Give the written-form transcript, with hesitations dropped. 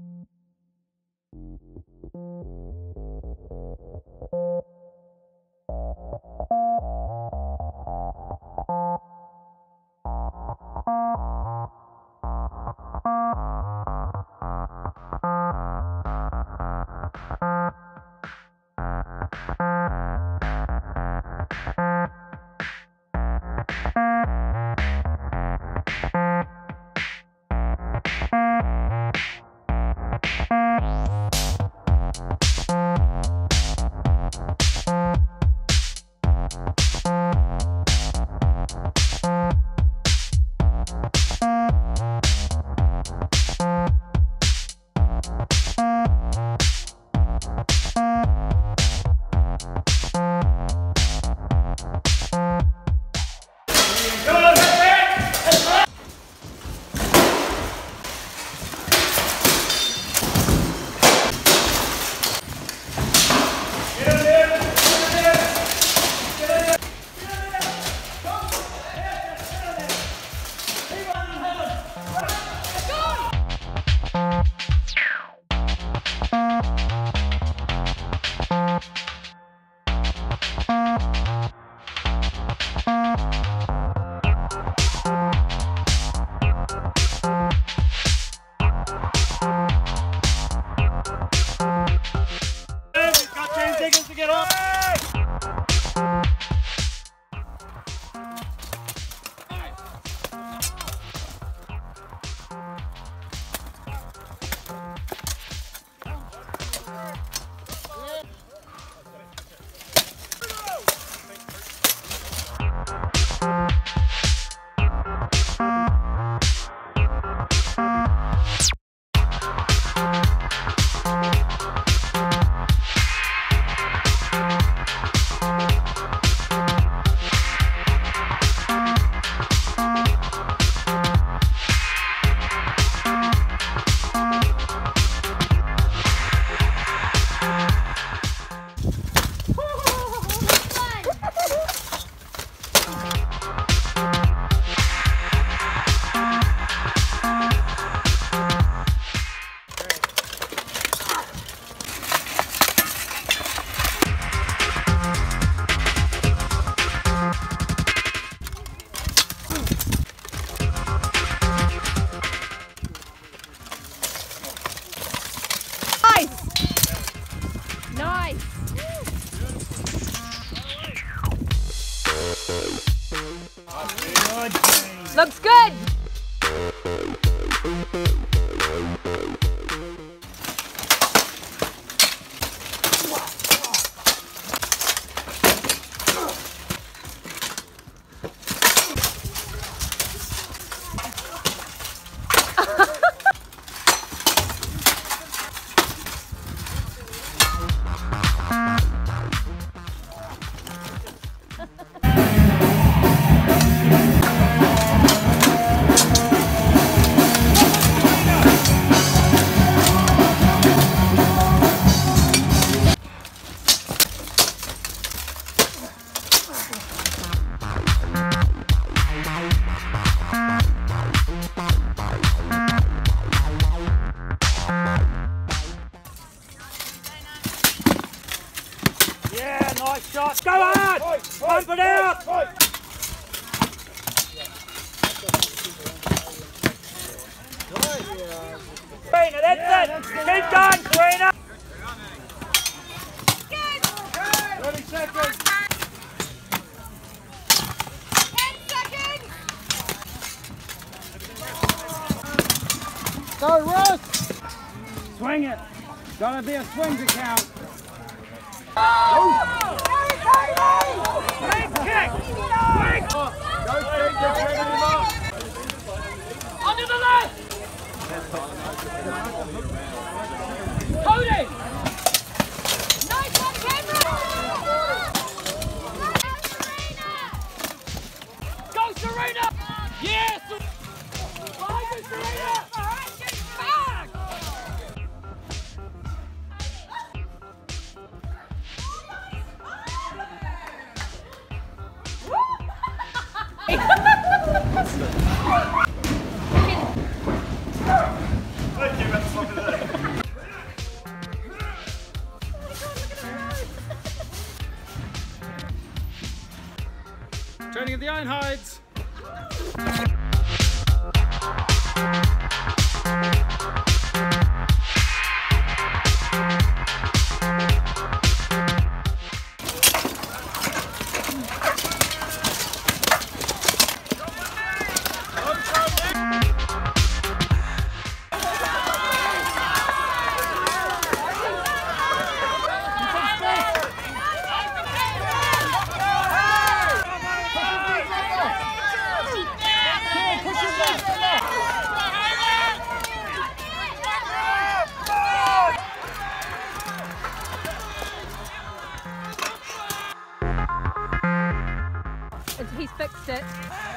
Looks good. Yeah, nice shot. Go on! Pump it out! Serena, that's it! Keep going, Serena! 30 seconds! 10 seconds! Go, Russ! Swing it! Gotta be a swing to count. Big kick! Big! Go, Steve, get ready to mark! Under the left! Cody! Nice one, Cameron! Go, Serena! Yes! Behind you, Serena! Alright, get back! Thank you, of the Ironhides. He's fixed it.